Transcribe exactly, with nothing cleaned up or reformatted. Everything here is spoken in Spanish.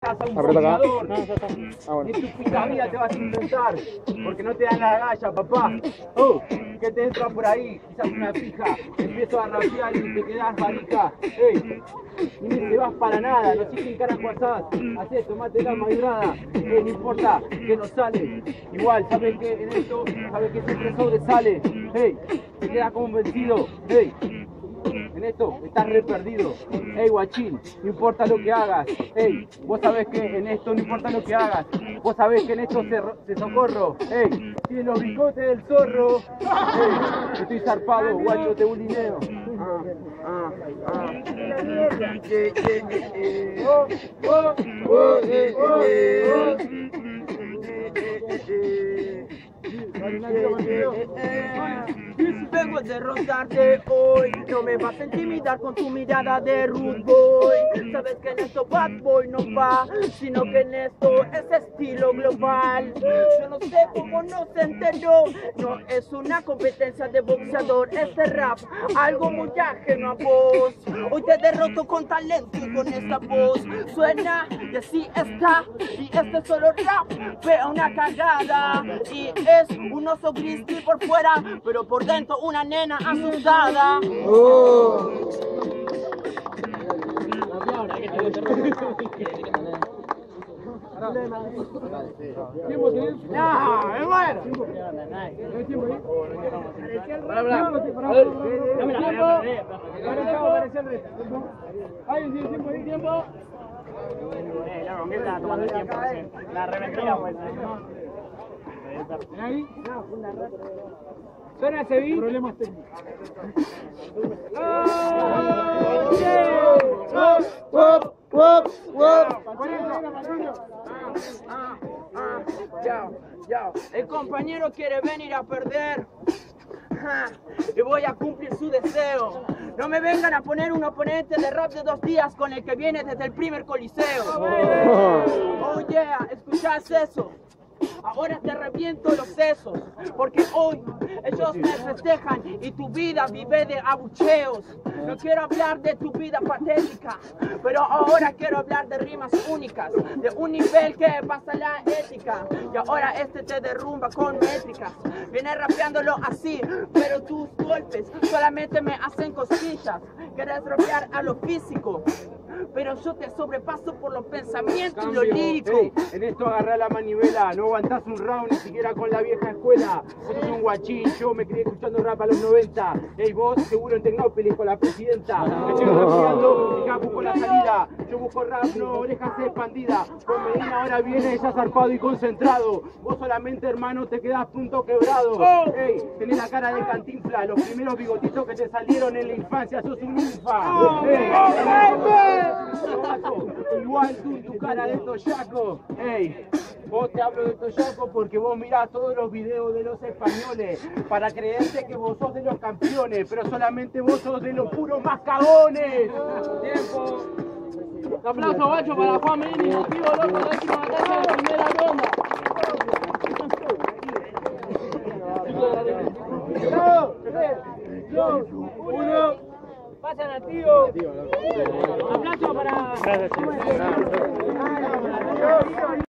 a un Aprieta acá. boxeador. No, ya está. Ah, bueno. Ni tu puta vida te vas a intentar, porque no te dan la galla, papá. Oh, ¿qué te entra por ahí? Quizás una fija. Empiezo a rapear y te quedas marica. Ey, y ni te vas para nada, no sé quién carajo asás. Hacé, tomate la madurada. Eh, no importa que no sale. Igual, sabes que en esto, sabes que siempre sobresale. Hey, te quedas convencido. Hey. En esto estás re perdido. Ey, guachín, no importa lo que hagas. Ey, vos sabés que en esto no importa lo que hagas. Vos sabés que en esto se, se socorro. Ey, tiene los bigotes del zorro. Ey, estoy zarpado, guacho, te bulineo. Ah, ah, ah. Yeah, yeah, yeah. Oh, oh, oh, yeah, yeah. Vengo a derrotarte hoy, no me vas a intimidar con tu mirada de rude boy. Sabes que en esto bad boy no va, sino que en esto es estilo global. Yo no sé cómo no se enteró, no es una competencia de boxeador, este rap, algo muy ajeno a vos. Hoy te derroto con talento y con esta voz, suena y así está, y este es solo rap, veo una cagada, y es un oso grizzly por fuera, pero por dentro una nena asustada. Oh. No, me muero. La reventiva, pues. Ahí. ¿Suena ese beat? Problemas técnicos. El compañero quiere venir a perder y voy a cumplir su deseo. No me vengan a poner un oponente de rap de dos días con el que viene desde el primer coliseo. Oh yeah, ¿escuchás eso? Ahora te reviento los sesos, porque hoy ellos me festejan y tu vida vive de abucheos. No quiero hablar de tu vida patética, pero ahora quiero hablar de rimas únicas, de un nivel que pasa la ética. Y ahora este te derrumba con métricas. Viene rapeándolo así, pero tus golpes solamente me hacen cosquillas. Quieres rapear a lo físico, pero yo te sobrepaso por los pensamientos y lo lírico. Hey, en esto agarrá la manivela, no aguantás un round ni siquiera con la vieja escuela. Vos sos un guachín, yo me crié escuchando rap a los noventa. Ey, vos seguro en Tecnópolis con la presidenta. Me estoy rapeando y acá busco la salida. Yo busco rap, no orejas expandidas. Con Medina ahora viene ya zarpado y concentrado. Vos solamente, hermano, te quedás punto quebrado. Ey, tenés la cara de Cantinflas, los primeros bigotitos que te salieron en la infancia, sos un ninfa. Ey, igual tú, tu cara de toyaco. Ey, vos te hablo de toyaco porque vos mirás todos los videos de los españoles para creerte que vos sos de los campeones, pero solamente vos sos de los puros más cagones. Tiempo. Un aplauso, guacho, para Juan Medina, activo, loco, la décima batalla de la primera ronda. dos, tres, dos, uno. Pasan al tío. Aplauso para...